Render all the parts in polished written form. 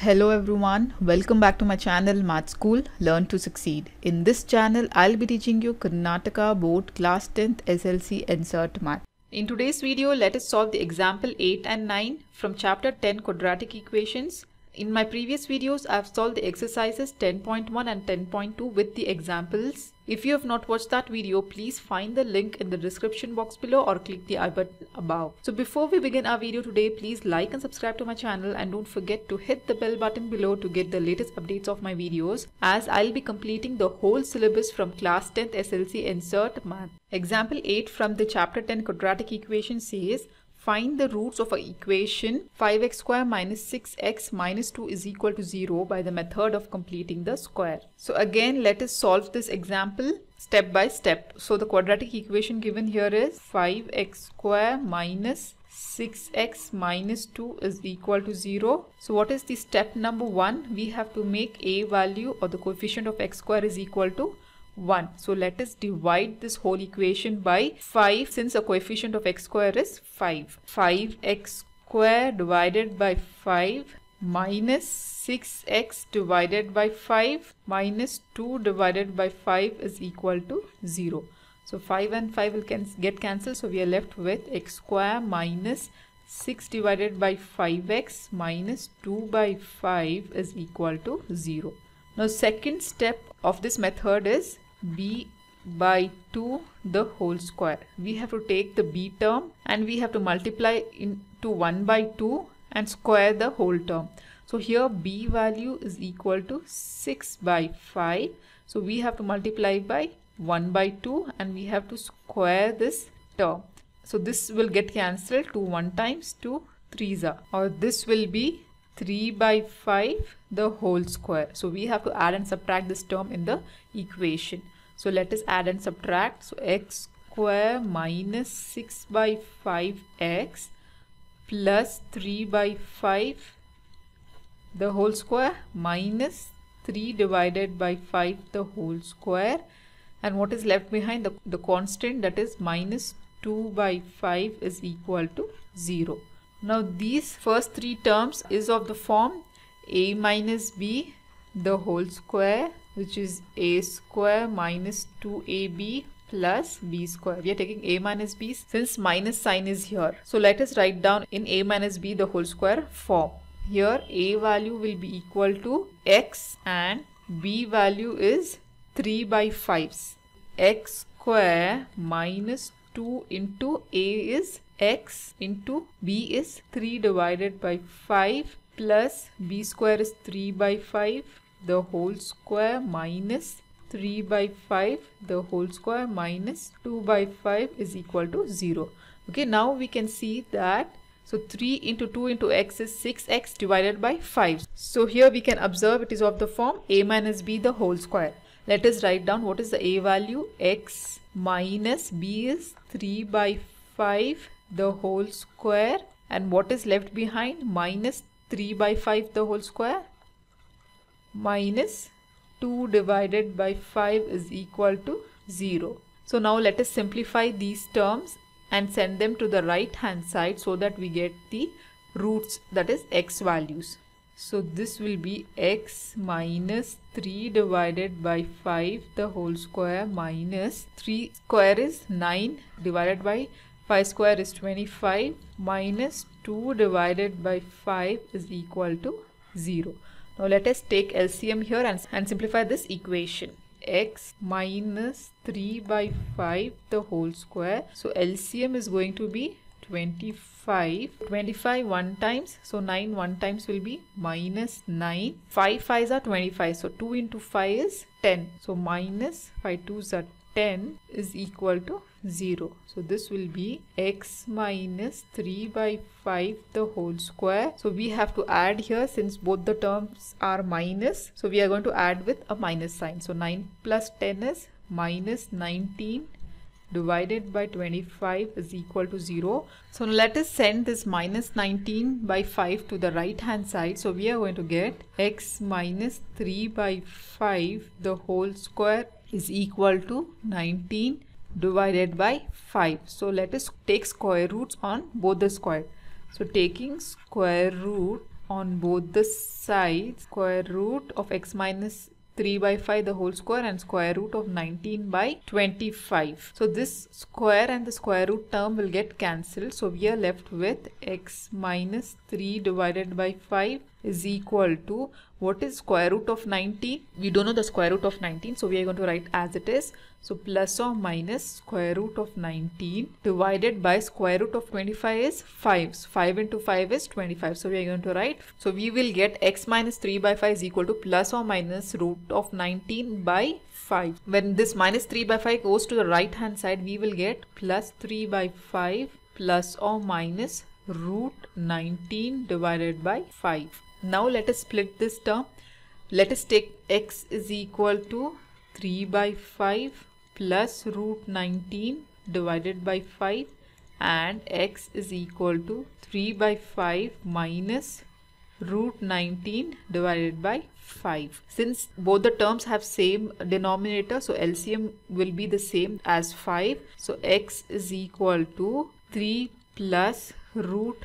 Hello everyone, welcome back to my channel Math School Learn to Succeed. In this channel, I'll be teaching you Karnataka Board Class 10th SLC Insert Math. In today's video, let us solve the example 8 and 9 from chapter 10 Quadratic Equations. In my previous videos, I've solved the exercises 10.1 and 10.2 with the examples. If you have not watched that video, please find the link in the description box below or click the I button above. So before we begin our video today, please like and subscribe to my channel and don't forget to hit the bell button below to get the latest updates of my videos, as I'll be completing the whole syllabus from class 10th SLC Insert Math. Example 8 from the chapter 10 Quadratic Equation says, find the roots of an equation 5x square minus 6x minus 2 is equal to 0 by the method of completing the square. So again, let us solve this example step by step. So the quadratic equation given here is 5x square minus 6x minus 2 is equal to 0. So what is the step number 1? We have to make a value or the coefficient of x square is equal to 1. So let us divide this whole equation by 5 since the coefficient of x square is 5. 5x square divided by 5 minus 6x divided by 5 minus 2 divided by 5 is equal to 0. So 5 and 5 will get cancelled. So we are left with x square minus 6 divided by 5x minus 2 by 5 is equal to 0. Now second step of this method is b by 2 the whole square. We have to take the b term and we have to multiply into 1 by 2 and square the whole term. So here b value is equal to 6 by 5. So we have to multiply by 1 by 2 and we have to square this term. So this will get cancelled. 2 1 times 2 3s are, or this will be 3 by 5 the whole square. So we have to add and subtract this term in the equation. So let us add and subtract. So x square minus 6 by 5x plus 3 by 5 the whole square minus 3 divided by 5 the whole square. And what is left behind? The constant, that is minus 2 by 5 is equal to 0. Now these first three terms is of the form a minus b the whole square, which is a square minus 2ab plus b square. We are taking a minus b since minus sign is here. So let us write down in a minus b the whole square form. Here a value will be equal to x and b value is 3 by 5. X square minus 2 into a is x into b is 3 divided by 5 plus b square is 3 by 5 the whole square minus 3 by 5 the whole square minus 2 by 5 is equal to 0. Okay, now we can see that so 3 into 2 into x is 6x divided by 5. So here we can observe it is of the form a minus b the whole square. Let us write down what is the a value. X minus b is 3 by 5 the whole square, and what is left behind? Minus 3 by 5 the whole square minus 2 divided by 5 is equal to 0. So now let us simplify these terms and send them to the right hand side so that we get the roots, that is x values. So this will be x minus 3 divided by 5 the whole square minus 3 square is 9 divided by 5 square is 25 minus 2 divided by 5 is equal to 0. Now let us take LCM here and simplify this equation. X minus 3 by 5 the whole square. So LCM is going to be 25. 25 1 times. So 9 1 times will be minus 9. 5 5s are 25. So 2 into 5 is 10. So minus 5 2s are 10 is equal to 0. So this will be x minus 3 by 5 the whole square. So we have to add here since both the terms are minus. So we are going to add with a minus sign. So 9 plus 10 is minus 19 divided by 25 is equal to 0. So now let us send this minus 19 by 5 to the right hand side. So we are going to get x minus 3 by 5 the whole square is equal to 19 divided by 5. So let us take square roots on both the square. So taking square root on both the sides, square root of x minus 3 by 5 the whole square and square root of 19 by 25. So this square and the square root term will get cancelled. So we are left with x minus 3 divided by 5 is equal to, what is square root of 19? We don't know the square root of 19, so we are going to write as it is. So plus or minus square root of 19 divided by square root of 25 is 5. So 5 into 5 is 25. So we are going to write, so we will get x minus 3 by 5 is equal to plus or minus root of 19 by 5. When this minus 3 by 5 goes to the right hand side, we will get plus 3 by 5 plus or minus root 19 divided by 5. Now let us split this term. Let us take x is equal to 3 by 5 plus root 19 divided by 5 and x is equal to 3 by 5 minus root 19 divided by 5. Since both the terms have same denominator, so LCM will be the same as 5. So x is equal to 3 plus root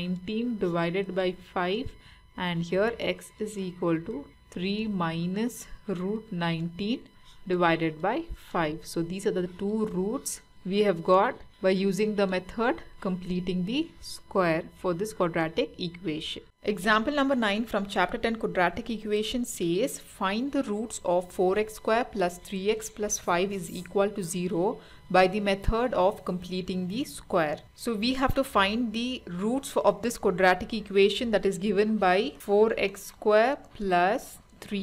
19 divided by 5, and here x is equal to 3 minus root 19 divided by 5. So these are the two roots we have got by using the method completing the square for this quadratic equation. Example number 9 from chapter 10 quadratic equation says, find the roots of 4x square plus 3x plus 5 is equal to 0 by the method of completing the square. So we have to find the roots of this quadratic equation that is given by 4x square plus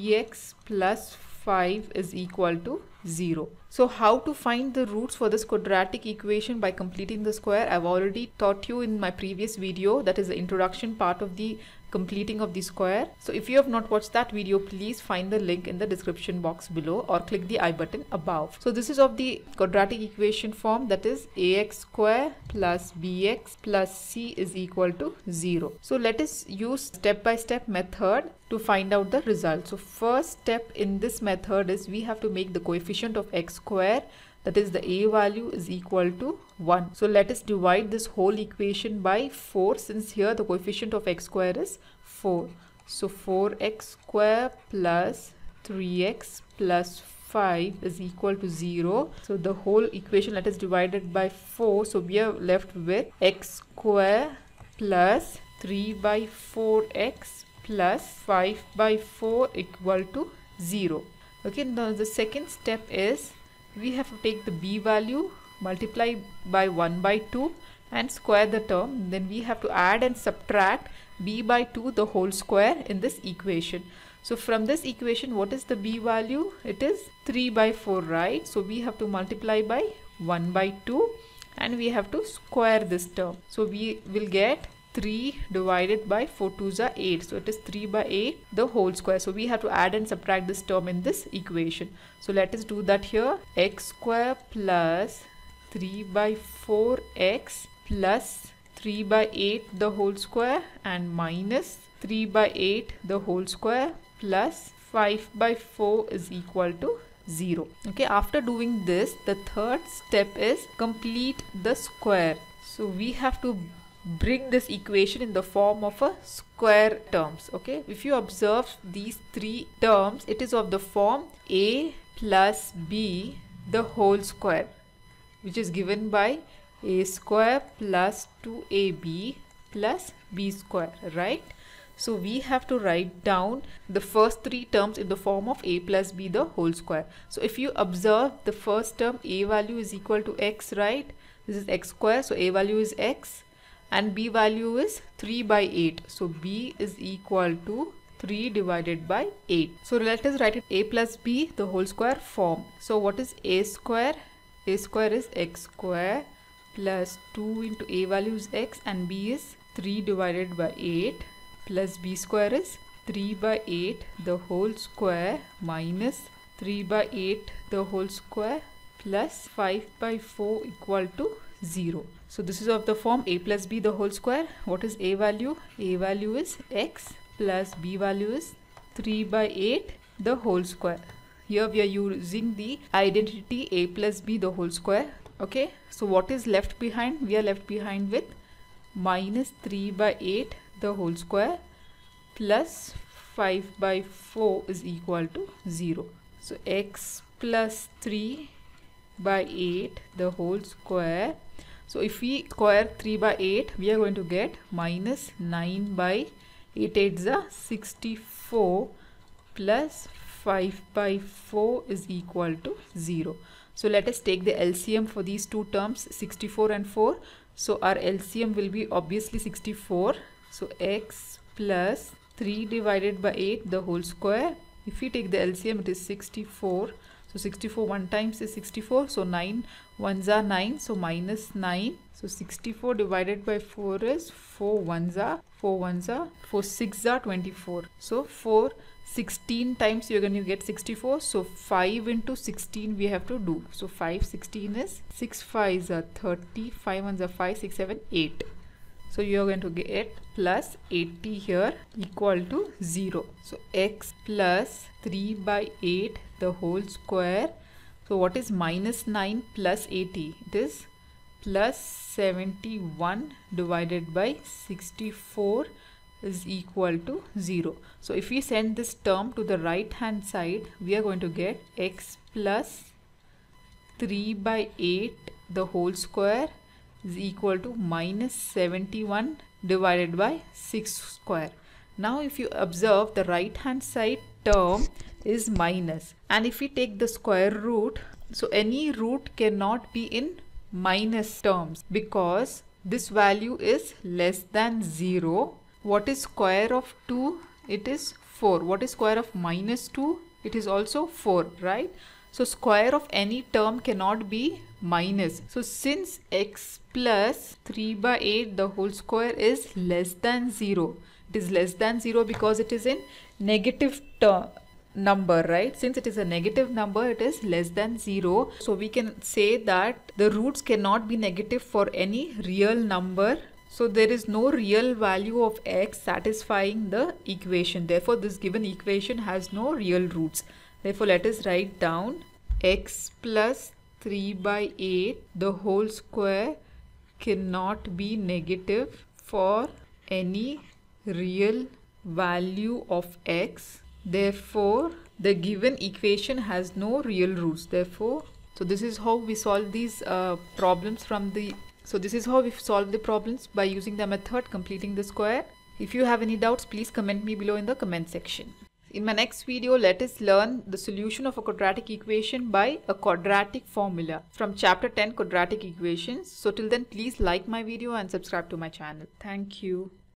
3x plus 5 is equal to 0. So how to find the roots for this quadratic equation by completing the square? I've already taught you in my previous video, that is the introduction part of the completing of the square. So if you have not watched that video, please find the link in the description box below or click the I button above. So this is of the quadratic equation form, that is ax square plus bx plus c is equal to 0. So let us use step-by-step method to find out the result. So first step in this method is we have to make the coefficient of x square, that is the a value, is equal to 1. So let us divide this whole equation by 4, since here the coefficient of x square is 4. So 4x square plus 3x plus 5 is equal to 0. So the whole equation, let us divide it by 4. So we are left with x square plus 3 by 4x plus 5 by 4 equal to 0. Okay, now the second step is we have to take the b value, multiply by 1 by 2 and square the term. Then we have to add and subtract b by 2 the whole square in this equation. So from this equation, what is the b value? It is 3 by 4, right? So we have to multiply by 1 by 2 and we have to square this term. So we will get 3 divided by 4 2s are 8. So it is 3 by 8 the whole square. So we have to add and subtract this term in this equation. So let us do that here. X square plus 3 by 4x plus 3 by 8 the whole square and minus 3 by 8 the whole square plus 5 by 4 is equal to 0. Okay, after doing this, the third step is complete the square. So we have to bring this equation in the form of a square terms. Okay, if you observe these three terms, it is of the form a plus b the whole square, which is given by a square plus 2ab plus b square, right? So we have to write down the first three terms in the form of a plus b the whole square. So if you observe the first term, a value is equal to x, right? This is x square, so a value is x and b value is 3 by 8. So b is equal to 3 divided by 8. So let us write it a plus b the whole square form. So what is a square? A square is x square plus 2 into a value is x and b is 3 divided by 8 plus b square is 3 by 8 the whole square minus 3 by 8 the whole square plus 5 by 4 equal to 0. So this is of the form a plus b the whole square. What is a value? A value is x plus b value is 3 by 8 the whole square. Here we are using the identity a plus b the whole square. Okay, so what is left behind? We are left behind with minus 3 by 8 the whole square plus 5 by 4 is equal to 0. So x plus 3 by 8 the whole square. So if we square 3 by 8, we are going to get minus 9 by 8 8s are 64 plus 5 by 4 is equal to 0. So let us take the LCM for these two terms, 64 and 4. So our LCM will be obviously 64. So x plus 3 divided by 8 the whole square. If we take the LCM, it is 64. So 64 1 times is 64. So 9 1s are 9. So minus 9. So 64 divided by 4 is 4 1s are 4 6s are 24. So 4 16 times you're going to get 64. So 5 into 16 we have to do. So 5 16 is 6 5s are 30. 5 1s are 5 6 7 8. So you are going to get plus 80 here equal to 0. So x plus 3 by 8 the whole square. So what is minus 9 plus 80? It is plus 71 divided by 64 is equal to 0. So if we send this term to the right hand side, we are going to get x plus 3 by 8 the whole square is equal to minus 71 divided by 6 square. Now if you observe, the right hand side term is minus, and if we take the square root, so any root cannot be in minus terms because this value is less than 0. What is square of 2? It is 4. What is square of minus 2? It is also 4, right? So square of any term cannot be minus. So since x plus 3 by 8 the whole square is less than 0. It is less than 0 because it is in negative number, right? Since it is a negative number, it is less than 0. So we can say that the roots cannot be negative for any real number. So there is no real value of x satisfying the equation. Therefore, this given equation has no real roots. Therefore, let us write down x plus 3 by 8 the whole square cannot be negative for any real value of x. Therefore, the given equation has no real roots. Therefore, so this is how we solve these problems from the... So this is how we solve the problems by using the method completing the square. If you have any doubts, please comment me below in the comment section. In my next video, let us learn the solution of a quadratic equation by a quadratic formula from chapter 10 quadratic equations. So till then, please like my video and subscribe to my channel. Thank you.